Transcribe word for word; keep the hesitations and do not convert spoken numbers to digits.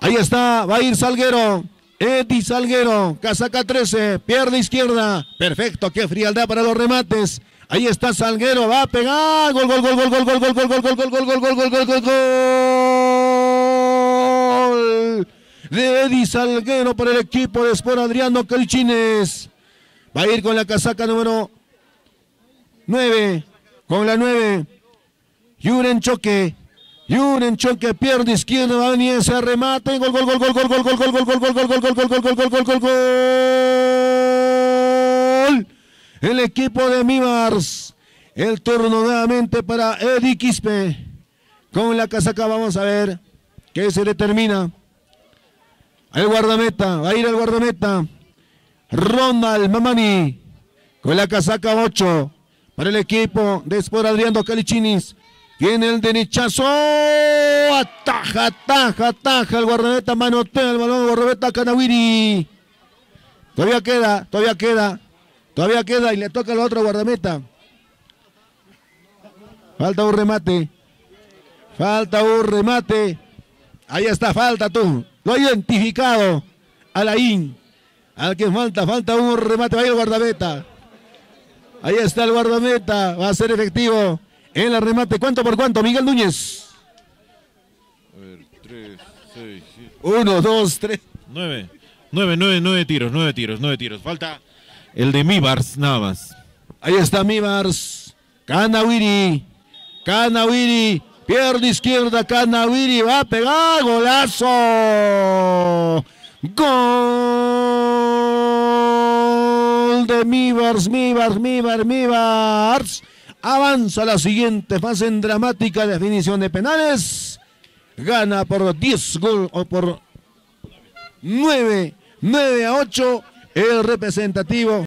Ahí está, va a ir Salguero. Eddie Salguero, casaca trece, pierde izquierda. Perfecto, qué frialdad para los remates. Ahí está Salguero, va a pegar. Gol, gol, gol, gol, gol, gol, gol, gol, gol, gol, gol, gol, gol, gol, gol, gol, gol, gol. De Eddie Salguero por el equipo de Sport Adriano Calichines. Va a ir con la casaca número nueve. Con la nueve. Yuren Choque. Yuren Choque pierde izquierda. Va a venir ese remate. Gol, gol, gol, gol, gol, gol, gol, gol, gol, gol, gol, gol, gol, gol, gol, gol, gol, gol, gol, gol. El equipo de Mibars. El turno nuevamente para Eddie Quispe. Con la casaca vamos a ver qué se determina. El guardameta, va a ir el guardameta. Ronald Mamani. Con la casaca ocho. Para el equipo de Sport Adriano Calichines. Viene el derechazo. Ataja, ataja, ataja. El guardameta manotea el balón. El guardameta Canawiri. Todavía queda, todavía queda. Todavía queda y le toca al otro guardameta. Falta un remate. Falta un remate. Ahí está, falta tú. Lo ha identificado. Alain. Al que falta, falta un remate. Va a ir el guardameta. Ahí está el guardameta. Va a ser efectivo en el remate. ¿Cuánto por cuánto, Miguel Núñez? A ver, tres, seis, siete. Uno, dos, tres. Nueve. Nueve, nueve, nueve tiros, nueve tiros, nueve tiros. Falta el de Mibars, nada más. Ahí está Mibars. Canawiri. Canawiri. Pierde izquierda. Canawiri. Va a pegar. Golazo. Gol de Mibars. Mibars, Mibars, Mibars. Avanza a la siguiente fase en dramática definición de penales. Gana por diez goles o por nueve, nueve a ocho el representativo.